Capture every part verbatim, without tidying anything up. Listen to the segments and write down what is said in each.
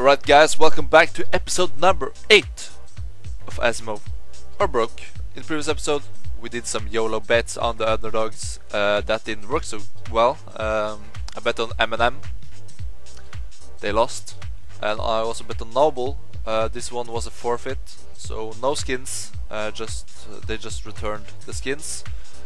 Alright guys, welcome back to episode number eight of Asimov or Broke. In the previous episode we did some YOLO bets on the underdogs. Uh, that didn't work so well. Um, I bet on M and M. They lost. And I also bet on Noble. Uh, this one was a forfeit, so no skins. Uh, just uh, they just returned the skins.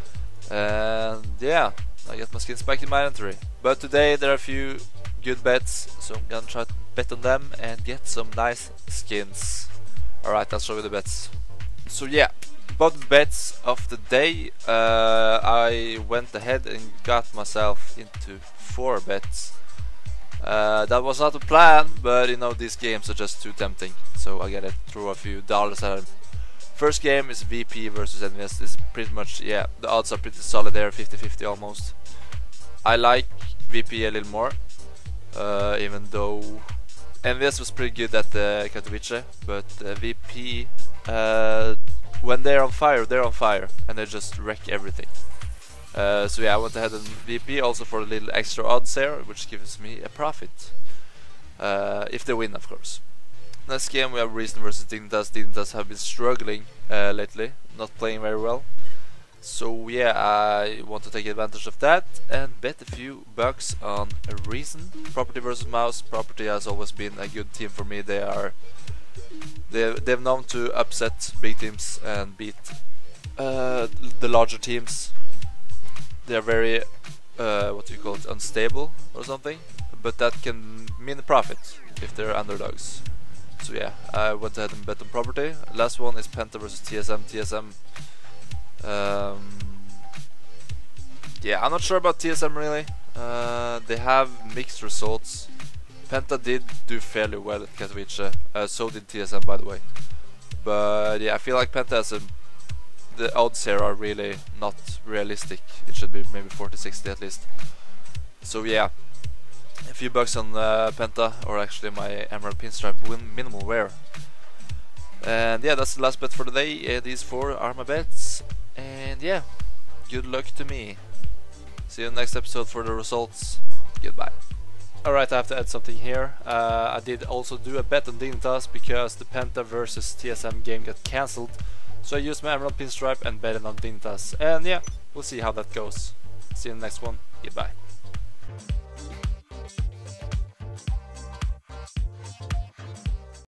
And yeah, I get my skins back in my inventory. But today there are a few good bets, so I'm gonna try to bet on them and get some nice skins. Alright, I'll show you the bets. So yeah, about the bets of the day, uh, I went ahead and got myself into four bets. Uh, that was not a plan, but you know, these games are just too tempting, so I gotta throw a few dollars at them. First game is V P versus N V S. This is pretty much, yeah, the odds are pretty solid there, fifty fifty almost. I like V P a little more, uh, even though N V S was pretty good at uh, Katowice, but uh, V P, uh, when they're on fire, they're on fire, and they just wreck everything. Uh, so yeah, I went ahead and V P also for a little extra odds here, which gives me a profit. Uh, if they win, of course. Next game we have Reason versus Dignitas. Dignitas have been struggling uh, lately, not playing very well. So yeah, I want to take advantage of that and bet a few bucks on a Reason. Property versus Mouse. Property has always been a good team for me. They are they they've known to upset big teams and beat uh, the larger teams. They are very uh, what do you call it, unstable or something, but that can mean a profit if they're underdogs. So yeah, I went ahead and bet on Property. Last one is Penta versus T S M. T S M. Um, yeah, I'm not sure about T S M really. Uh, they have mixed results. Penta did do fairly well at Katowice. Uh, so did T S M, by the way. But yeah, I feel like Penta has a, the odds here are really not realistic. It should be maybe forty sixty at least. So yeah, a few bucks on uh, Penta, or actually my Emerald Pinstripe win minimal wear. And yeah, that's the last bet for the day. Uh, these four are my bets. And yeah, good luck to me. See you in the next episode for the results. Goodbye. Alright, I have to add something here. Uh, I did also do a bet on Dignitas because the Penta versus T S M game got cancelled. So I used my Emerald Pinstripe and betted on Dignitas. And yeah, we'll see how that goes. See you in the next one. Goodbye.